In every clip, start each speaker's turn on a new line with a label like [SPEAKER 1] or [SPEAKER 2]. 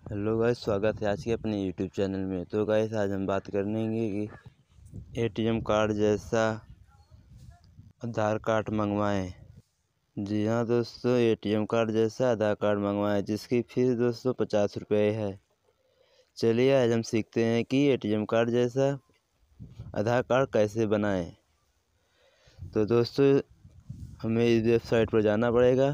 [SPEAKER 1] Hello guys, स्वागत है आज के अपने यूट्यूब चैनल में। तो गाइस आज हम बात करेंगे कि एटीएम कार्ड जैसा आधार कार्ड मंगवाएं। जी हाँ दोस्तों, एटीएम कार्ड जैसा आधार कार्ड मंगवाएं जिसकी फीस दोस्तों 50 रुपये है। चलिए आज हम सीखते हैं कि एटीएम कार्ड जैसा आधार कार्ड कैसे बनाएं। तो दोस्तों हमें इस वेबसाइट पर जाना पड़ेगा।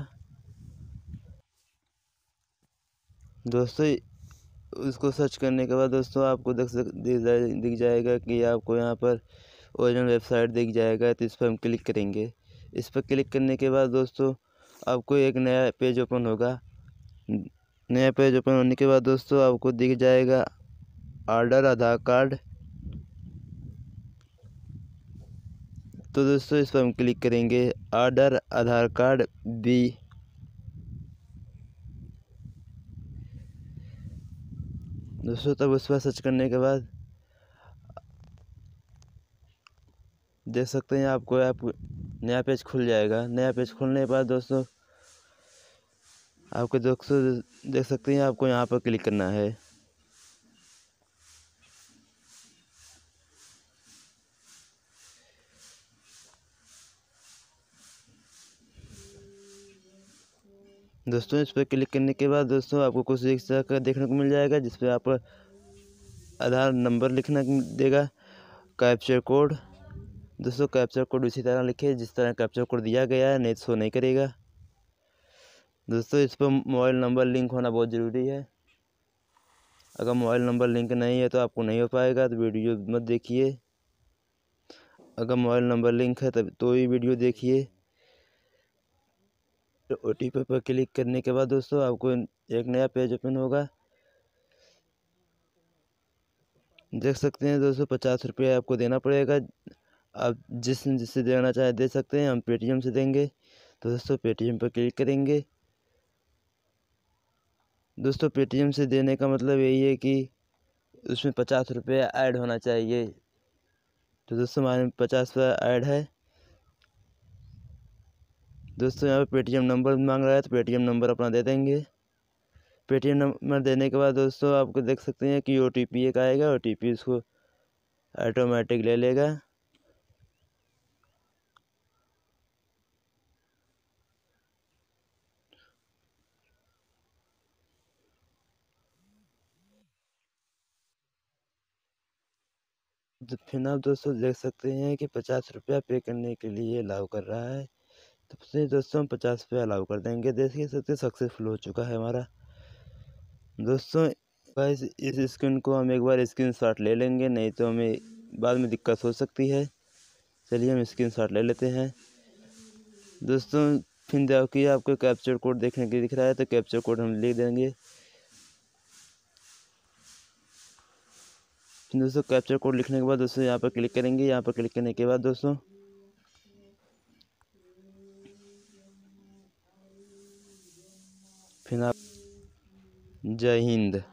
[SPEAKER 1] दोस्तों उसको सर्च करने के बाद दोस्तों आपको दिख जाएगा कि आपको यहाँ पर ओरिजिनल वेबसाइट दिख जाएगा। तो इस पर हम क्लिक करेंगे। इस पर क्लिक करने के बाद दोस्तों आपको एक नया पेज ओपन होगा। नया पेज ओपन होने के बाद दोस्तों आपको दिख जाएगा ऑर्डर आधार कार्ड। तो दोस्तों इस पर हम क्लिक करेंगे, ऑर्डर आधार कार्ड बी। दोस्तों तब उस पर सर्च करने के बाद देख सकते हैं आपको नया पेज खुल जाएगा। नया पेज खुलने के बाद दोस्तों आपके दोस्तों देख सकते हैं आपको यहाँ पर क्लिक करना है। दोस्तों इस पर क्लिक करने के बाद दोस्तों आपको कुछ इस तरह का देखने को मिल जाएगा, जिस पर आप आधार नंबर लिखना देगा, कैप्चर कोड। दोस्तों कैप्चर कोड उसी तरह लिखे जिस तरह कैप्चर कोड दिया गया है, नहीं तो शो नहीं करेगा। दोस्तों इस पर मोबाइल नंबर लिंक होना बहुत ज़रूरी है। अगर मोबाइल नंबर लिंक नहीं है तो आपको नहीं हो पाएगा, तो वीडियो मत देखिए। अगर मोबाइल नंबर लिंक है तब तो ही वीडियो देखिए। तो OTP पर क्लिक करने के बाद दोस्तों आपको एक नया पेज ओपन होगा। देख सकते हैं दोस्तों 50 रुपये आपको देना पड़ेगा। आप जिससे देना चाहे दे सकते हैं। हम पेटीएम से देंगे, तो दोस्तों पेटीएम पर क्लिक करेंगे। दोस्तों पेटीएम से देने का मतलब यही है कि उसमें 50 रुपये ऐड होना चाहिए। तो दोस्तों हमारे 50 रुपये ऐड है। दोस्तों यहाँ पे पेटीएम नंबर मांग रहा है, तो पेटीएम नंबर अपना दे देंगे। पेटीएम नंबर देने के बाद दोस्तों आपको देख सकते हैं कि OTP एक आएगा। OTP उसको ऑटोमेटिक ले लेगा। तो फिर आप दोस्तों देख सकते हैं कि 50 रुपया पे करने के लिए अलाउ कर रहा है। तो फिर दोस्तों हम 50 रुपया अलाउ कर देंगे। देख सकते सक्सेसफुल हो चुका है हमारा। दोस्तों गाइस इस स्क्रीन को हम एक बार स्क्रीनशॉट ले लेंगे, नहीं तो हमें बाद में दिक्कत हो सकती है। चलिए हम स्क्रीनशॉट ले लेते हैं। दोस्तों फिर देखिए आपको कैप्चर कोड देखने के दिख रहा है, तो कैप्चर कोड हम लिख देंगे। दोस्तों कैप्चर कोड लिखने के बाद दोस्तों यहाँ पर क्लिक करेंगे। यहाँ पर क्लिक करने के बाद दोस्तों फिर आप जय हिंद।